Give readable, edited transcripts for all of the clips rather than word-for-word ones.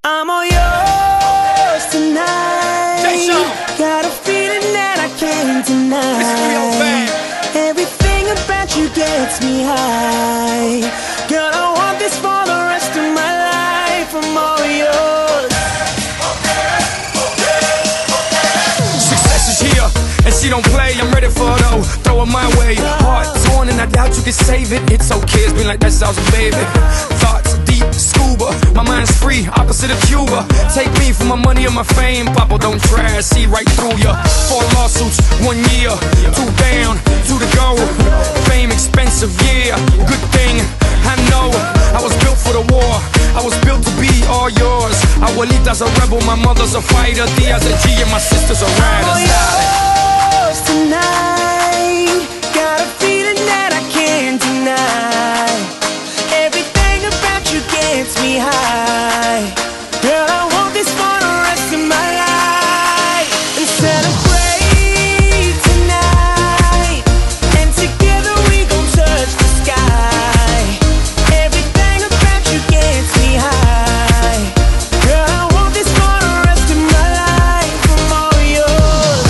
I'm all yours tonight. Got a feeling that I can't deny. Everything about you gets me high. Girl, I want this for the rest of my life. I'm all yours. Success is here, and she don't play. I'm ready for it though. Throw it my way. Heart torn, and I doubt you can save it. It's okay, it's been like that since I was a baby. Thoughts deep, scuba. My mind's free, opposite of Cuba. Take me for my money and my fame. Papa, don't try, I see right through ya. 4 lawsuits, 1 year. 2 down, 2 to go. Fame expensive, yeah. Good thing, I know. I was built for the war. I was built to be all yours. Abuelita's a rebel, my mother's a fighter. Tia's a G and my sister's a rider. Yours tonight. Got a feeling that I can't deny. Everything about you gets me high. Girl, I want this for the rest of my life. And celebrate tonight. And together we gon' touch the sky. Everything about you gets me high. Girl, I want this for the rest of my life. I'm all yours.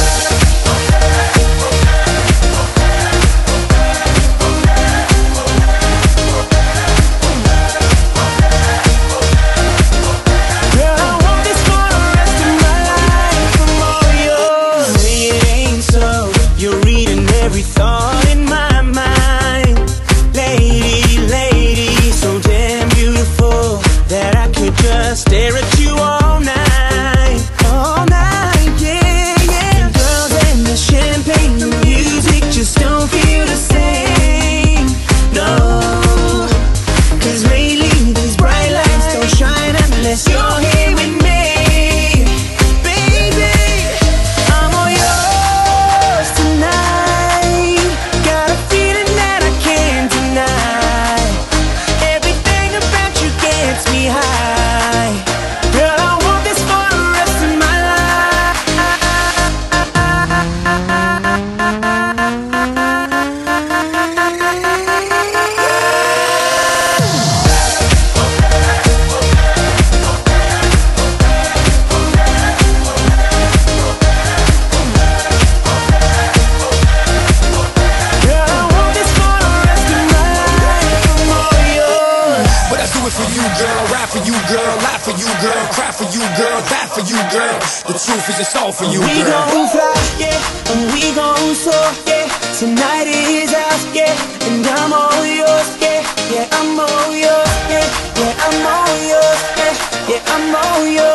Girl, I want this for the rest of my life. I'm all yours. Say it ain't so. You're reading every thought in my mind. Lady, lady, so damn beautiful that I could just stare at you all night. All night, yeah, yeah. The girls and the champagne, the music just don't feel the same. No, 'cause lately these bright lights don't shine unless you're here with me. Baby, I'm all yours tonight. Got a feeling that I can't deny. Everything about you gets me high. Girl, I want this for the rest of my life. Girl, I want this for the rest of my life. I'm all yours. But I do it for you, girl. I rap for you, girl. Laugh for you, girl. Cry for you, girl. That for you, girl. The truth is it's all for you, We girl. gon' fly, yeah, and we gon' soar, yeah. Tonight is ours, yeah, and I'm all yours, yeah, yeah, I'm all yours, yeah, yeah, I'm all yours, yeah, yeah, I'm all yours.